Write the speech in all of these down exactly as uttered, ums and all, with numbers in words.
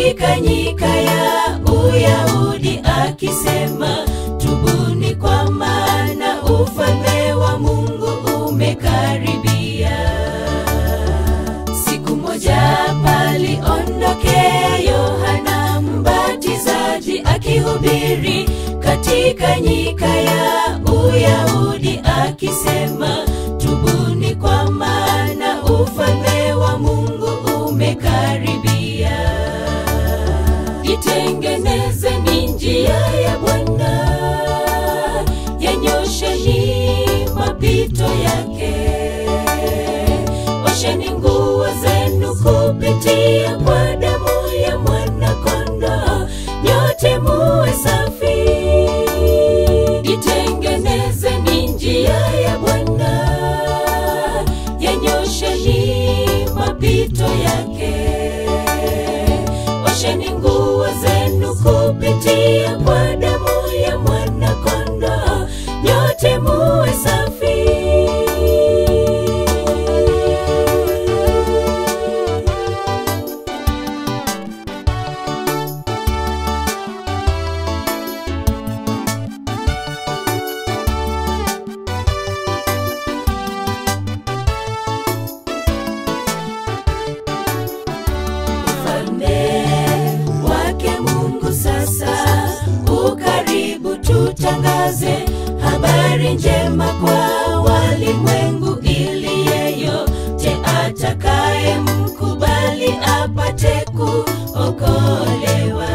katika nyika ya Uyahudi akisema, tubuni kwa maana ufalme wa Mungu umekaribia. Siku moja paliondoke Yohana Mbatizaji akihubiri katika nyika ya Uyahudi akisema, tubuni kwa maana ufalme wa Mungu umekaribia. Itengenezeni njia ya Bwana, yanyosheni mapito yake. Osheni nguo zenu kupitia kwa damu ya mwana-kondoo, nyote muwe safi. Itengenezeni njia ya Bwana, yanyosheni mapito yake. Osheni nguo zenu kupitia kwa damu ya mwana-kondoo, nyote muwe safi. Tutangaze habari njema kwa walimwengu, ili yeyote atakaye mkubali apate kuokolewa.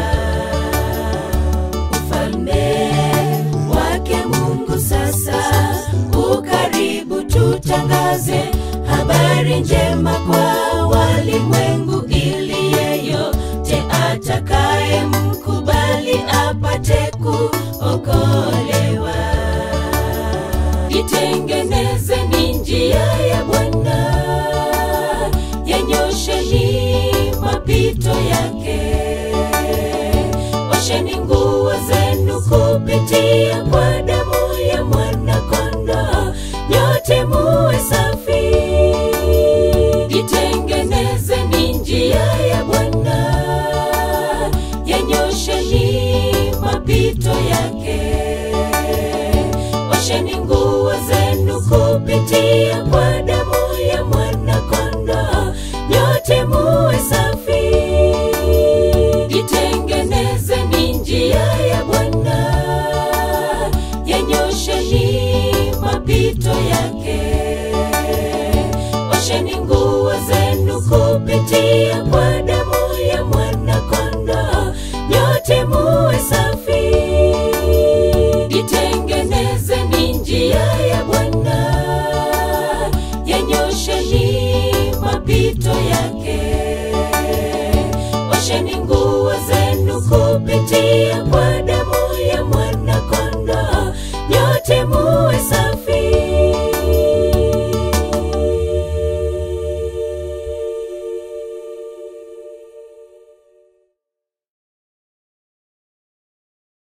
Ufalme wake Mungu sasa ukaribu. Tutangaze habari njema kwa walimwengu, ili yeyote atakaye mkubali apate kuokolewa. Itengenezeni njia ya Bwana, yanyosheni mapito yake. Osheni nguo zenu kupitia kwa damu ya mwana-kondoo, nyote muwe safi. Itengenezeni njia ya Bwana, yanyosheni mapito yake. Osheni nguo zenu kupitia kwa damu ya mwana-kondoo, nyote muwe safi. Itengenezeni njia ya Bwana, yanyosheni mapito yake. Osheni nguo zenu kupitia kwa damu ya mwana-kondoo, nyote muwe safi. Itengenezeni njia ya Bwana, yanyosheni mapito yake. Osheni nguo zenu kupitia kwa